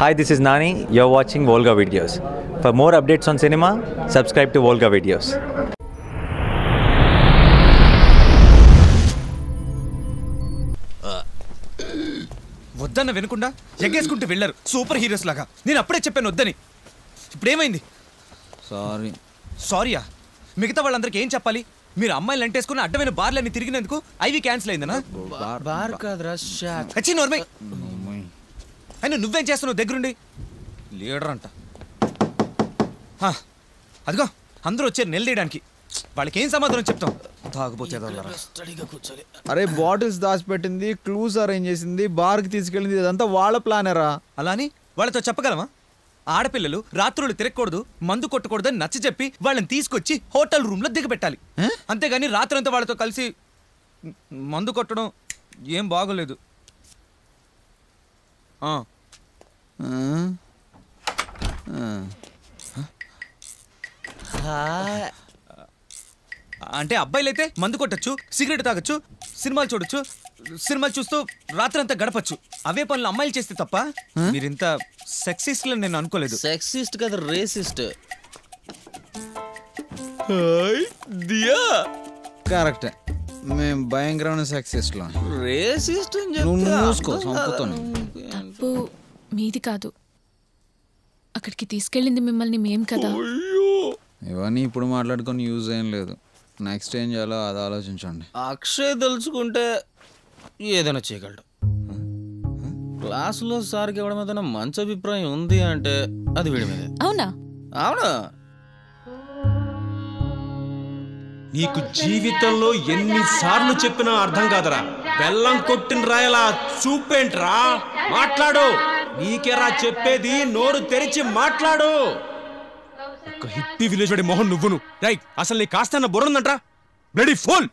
Hi, this is Nani. You're watching Volga Videos. For more updates on cinema, subscribe to Volga Videos. వద్దన్న వినకుండా ఎగ్గేసుకుంటూ వెళ్ళారు super heroes లాగా. నేను అప్పుడే చెప్పాను వద్దని. ఇప్పుడు ఏమైంది? సారీయా? మిగతా వాళ్ళందరికీ ఏం చెప్పాలి? మీరు అమ్మాయిలు అంటేసుకుని అడ్డమైన బార్లన్నీ తిరిగినందుకు ఐవి క్యాన్సిల్ అయిందనా? బార్ కాదురా షాక్. వచ్చి నోర్మై. అయినా నువ్వేం చేస్తున్నావు దగ్గరుండి? లీడర్ అంట. అదిగో అందరూ వచ్చారు నిలదీయడానికి. వాళ్ళకి ఏం సమాధానం చెప్తాం? తాగుపోతే అరే బాటిల్స్ దాచిపెట్టింది, క్లూస్ అరేంజ్ చేసింది, బార్కి తీసుకెళ్ళింది, ఇదంతా వాళ్ళ ప్లానేరా? అలా అని వాళ్ళతో చెప్పగలమా? ఆడపిల్లలు రాత్రులు తిరగకూడదు, మందు కొట్టకూడదని నచ్చ చెప్పి వాళ్ళని తీసుకొచ్చి హోటల్ రూమ్ లో దిగబెట్టాలి. అంతేగాని రాత్రంతా వాళ్ళతో కలిసి మందు కొట్టడం ఏం బాగోలేదు. అంటే అబ్బాయిలైతే మందు కొట్టచ్చు, సిగరెట్ తాగొచ్చు, సినిమాలు చూడొచ్చు, సినిమాలు చూస్తూ రాత్రంతా గడపచ్చు. అవే పనులు అమ్మాయిలు చేస్తే తప్ప మీరింత సెక్సిస్ట్ అని నేను అనుకోలేదు. సెక్సిస్ట్ కదా, రేసిస్ట్. కరెక్టే, మేము భయంకరమైన సెక్సిస్ట్లో. రేసిస్ట్ మూసుకో సంపుతాను. తప్పు మీది కాదు, అక్కడికి తీసుకెళ్ళింది మిమ్మల్ని మేం కదా. ఇవన్నీ ఇప్పుడు మాట్లాడుకొని యూజ్ ఏం లేదు. నెక్స్ట్ ఏం చేయాలో అది ఆలోచించండి. అక్షయ్ తెలుసుకుంటే ఏదైనా చేయగలడు. క్లాసులో సార్కి ఇవ్వడం ఏదైనా మంచి అభిప్రాయం ఉంది అంటే అది వీడి మీద. అవునా? అవునా? నీకు జీవితంలో ఎన్నిసార్లు చెప్పినా అర్థం కాదరా. బెల్లం కొట్టిన రాయలా చూపేంట్రా? మాట్లాడు. నీకేరా చెప్పేది, నోరు తెరిచి మాట్లాడు. ఒక హిప్పీ విలేజ్ వాడి మొహం నువ్వును. రైట్, అసలు నీ కాస్త బుర్ర ఉందంట్రా? Bloody pole.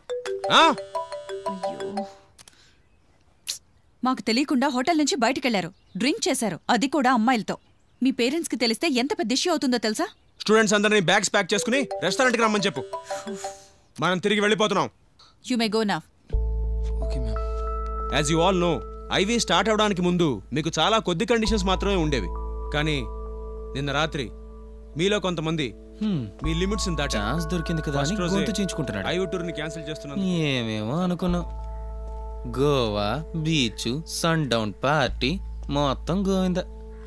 మాకు తెలియకుండా హోటల్ నుంచి బయటకెళ్లారు, డ్రింక్ చేశారు, అది కూడా అమ్మాయిలతో. మీ పేరెంట్స్ కి తెలిస్తే ఎంత పెద్ద ఇష్యూ అవుతుందో తెలుసా? స్టూడెంట్స్ అందరినీ బ్యాగ్స్ ప్యాక్ చేసుకుని రెస్టారెంట్కి రమ్మని చెప్పు. మనం తిరిగి వెళ్ళిపోతున్నాం. You may go now. Okay ma'am. As you all know, IV start అవడానికి ముందు మీకు చాలా కొద్ది కండిషన్స్ మాత్రమే ఉండేవి. కానీ నిన్న రాత్రి మీలో కొంతమంది మీ లిమిట్స్ దాటి ఛాన్స్ దొరికింది కదా అని గొంతు చించుకుంటున్నాడు. ఐవీ టూర్ని క్యాన్సిల్ చేస్తున్నాను. ఏమేమో అనుకున్నాం. Goa beach, sundown party, మొత్తం గోవింద.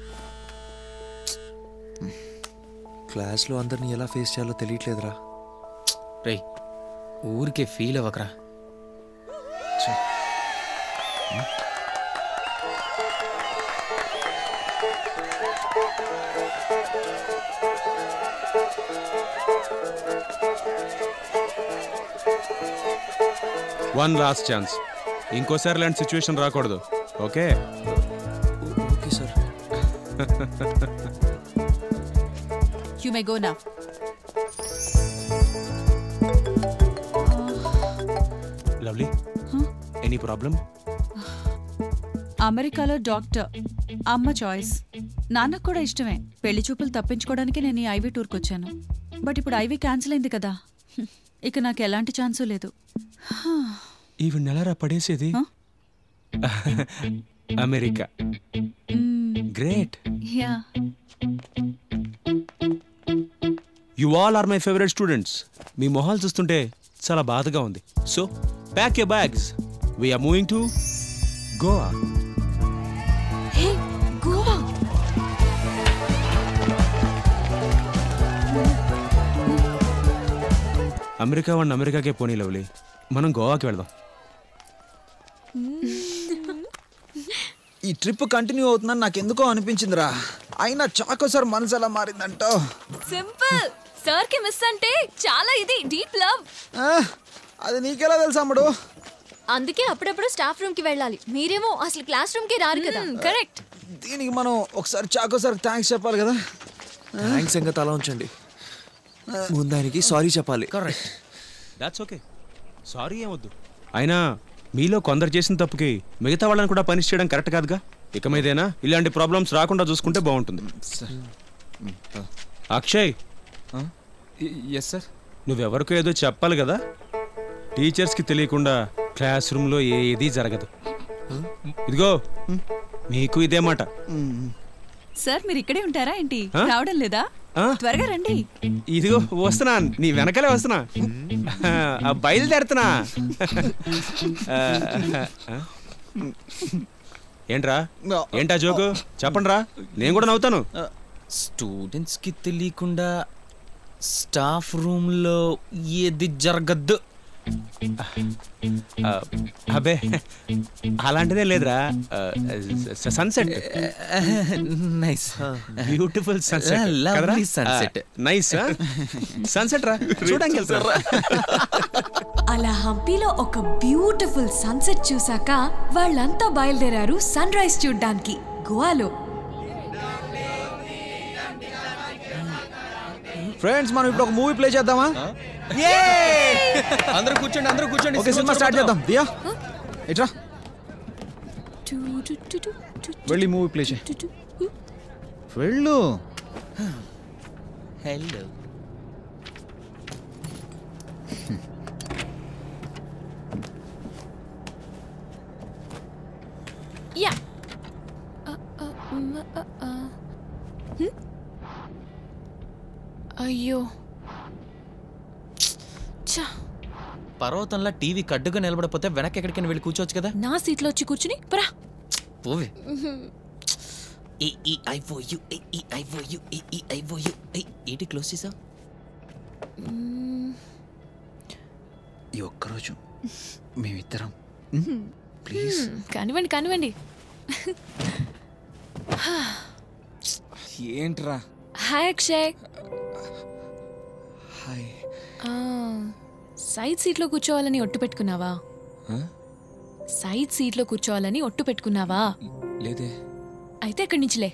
క్లాస్లో అందరిని ఎలా ఫేస్ చేయాలో తెలియట్లేదురా. రే ఊరికే ఫీల్ అవ్వకరా. One last chance. ఇంకోసారి లాంటి సిచ్యువేషన్ రాకూడదు. Okay? Okay sir. You may go now. Lovely, any problem? అమెరికాలో డాక్టర్, అమ్మ చాయిస్. నాన్నకు కూడా ఇష్టమే. పెళ్లి చూపులు తప్పించుకోవడానికి నేను ఈ ఐవీ టూర్కి వచ్చాను. బట్ ఇప్పుడు ఐవీ క్యాన్సిల్ అయింది కదా, ఇక నాకు ఎలాంటి ఛాన్సు లేదు. ఈవి నెలరా పడేసేది America. Great. Yeah. You all are my favourite students. మీ మొహాలు చూస్తుంటే చాలా బాధగా ఉంది. So pack your bags, we are moving to Goa. Hey, Goa. America వాడిని అమెరికాకే పోనీ లవ్లీ, మనం గోవాకి వెళ్దాం. ఈ ట్రిప్ కంటిన్యూ అవుతుందని నాకు ఎందుకో అనిపించిందిరా. అయినా చాకో సార్ మనసు ఎలా మారిందంటో. సింపుల్. సార్ కి మిస్ అంటే చాలా ఇది డీప్ లవ్. అది నీకెలా తెలుసు అమ్ముడు? అందుకే అప్పుడప్పుడు స్టాఫ్ రూమ్ కి వెళ్ళాలి. మీరేమో అసలు క్లాస్ రూమ్ కి రారు కదా. కరెక్ట్. దీనికి మనం ఒకసారి చాకో సార్ థ్యాంక్స్ చెప్పాలి కదా. థ్యాంక్స్ సంగతి అలా ఉంచండి, ముందు ఆయనకి సారీ చెప్పాలి. కరెక్ట్. That's okay. సారీ ఏమొద్దు. అయినా మీలో కొందరు చేసిన తప్పుకి మిగతా వాళ్ళని కూడా పనిష్ చేయడం కరెక్ట్ కాదుగా. ఇక మీదేనా ఇలాంటి ప్రాబ్లమ్స్ రాకుండా చూసుకుంటే బాగుంటుంది. అక్షయ్. Yes sir. నువ్వెవరికో ఏదో చెప్పాలి కదా. టీచర్స్కి తెలియకుండా క్లాస్ రూమ్లో ఏదీ జరగదు. ఇదిగో మీకు ఇదే మాట. సార్ మీరు ఇక్కడే ఉంటారా ఏంటి? రావడం లేదా? త్వరగా రండి. ఇదిగో వస్తున్నా, నీ వెనకాలే వస్తున్నా, బయలుదేరుతున్నా. ఏంట్రా ఏంటా జోకు చెప్పండి రా, నేను కూడా నవ్వుతాను. స్టూడెంట్స్ కి తెలియకుండా స్టాఫ్ రూమ్ లో ఏది జరగద్దు. అబ్బే అలాంటిదే లేదురా, sunset nice beautiful sunset, lovely sunset. Nice sunset రా, చూడడానికి వెళ్తారా? అలా హంపీలో ఒక బ్యూటిఫుల్ సన్సెట్ చూసాక వాళ్ళంతా బయలుదేరారు సన్ రైజ్ చూడ్డానికి గోవాలో. ఫ్రెండ్స్ మనం ఇప్పుడు ఒక మూవీ ప్లే చేద్దామా? అందరూ కూర్చోండి, అందరూ కూర్చోండి. ఓకే సినిమా స్టార్ట్ చేద్దాం. దియా ఇట్రా, వెళ్ళి మూవీ ప్లే చేయి. వెళ్ళు. హలో. యా అయ్యో పర్వతంలా టీవీ కడ్డుగా నిలబడిపోతే వెనక్కి ఎక్కడికైనా వెళ్ళి కూర్చోవచ్చు కదా. నా సీట్లో వచ్చి కూర్చుని పరా పోవే. ఏంటి క్లోజ్ చేసావు? ఈ ఒక్కరోజు మేమిద్దరం ప్లీజ్. కానివ్వండి కానివ్వండి. ఏంట్రా? హాయ్ అక్షయ్. హాయ్. సైడ్ సీట్లో కూర్చోవాలని ఒట్టు పెట్టుకున్నావా? సైడ్ సీట్లో కూర్చోవాలని ఒట్టు పెట్టుకున్నావా? లేదే. అయితే ఎక్కడి నుంచిలే.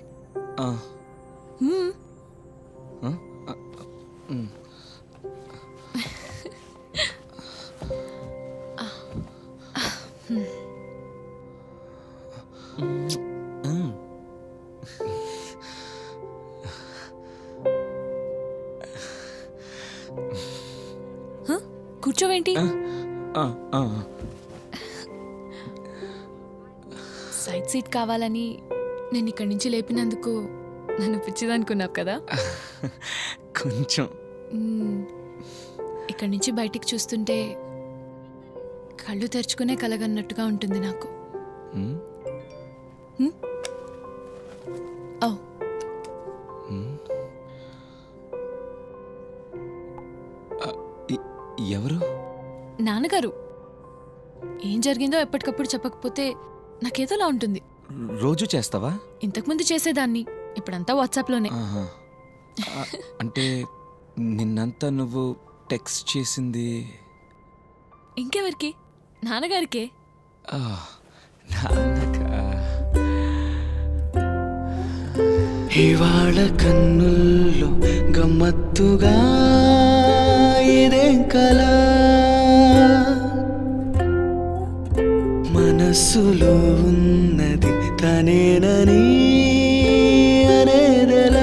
కూర్చోవేంటి? సైడ్ సీట్ కావాలని నేను ఇక్కడి నుంచి లేపినందుకు నన్ను పిచ్చిదనుకున్నావు కదా? కొంచెం. ఇక్కడి నుంచి బయటికి చూస్తుంటే కళ్ళు తెరుచుకునే కలగన్నట్టుగా ఉంటుంది నాకు. ఓ ఎవరు? నాన్నగారు. ఏం జరిగిందో ఎప్పటికప్పుడు చెప్పకపోతే నాకేదోలా ఉంటుంది. రోజు చేస్తావా? ఇంతకుముందు చేసేదాన్ని, ఇప్పుడంతా వాట్సాప్లోనే. అంటే నిన్నంతా నువ్వు టెక్స్ట్ చేసింది ఇంకెవరికి? నాన్నగారికే. ఇవాళ కన్నుల్లో గమ్మత్తుగా ఇదేం కలా, మనస్సులో ఉన్నది తనేనని అనేదెలా.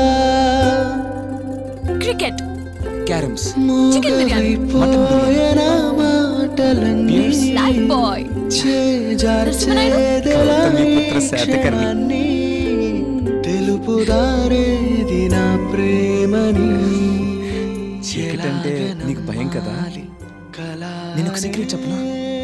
క్రికెట్, క్యారమ్స్, చికెన్ బిర్యానీ, మోగైపోయిన మాటలన్నీ లైఫ్ బాయ్, చేజార్చేదెలా క్షణాన్ని, తెలుపుదారేది నా ప్రేమని. చీకటి అంటే నీకు భయం కదా? నేను ఒక సీక్రెట్ చెప్పనా?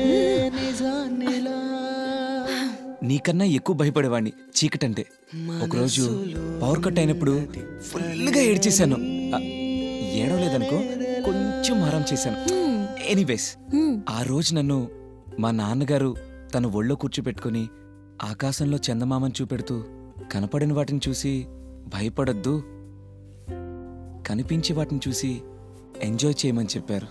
నీకన్నా ఎక్కువ భయపడేవాడిని చీకటంటే. ఒకరోజు పవర్ కట్ అయినప్పుడు ఫుల్గా ఏడ్చేశాను. ఏడవలేదనుకో, కొంచెం ఆరాం చేశాను. ఎనీవేస్, ఆ రోజు నన్ను మా నాన్నగారు తన ఒళ్ళో కూర్చోపెట్టుకుని ఆకాశంలో చందమామని చూపెడుతూ కనపడిన వాటిని చూసి భయపడొద్దు, కనిపించే వాటిని చూసి ఎంజాయ్ చేయమని చెప్పారు.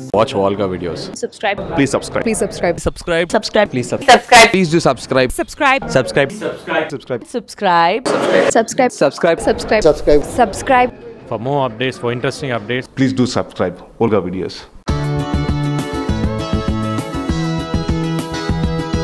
Watch Volga videos. Subscribe. Please subscribe. Please subscribe. Subscribe. Subscribe. Please subscribe. Subscribe. Please do subscribe. Subscribe. Subscribe. Subscribe. Subscribe. Subscribe. Subscribe. Subscribe. Subscribe. Subscribe. Subscribe. For more updates, for interesting updates, please do subscribe Volga videos.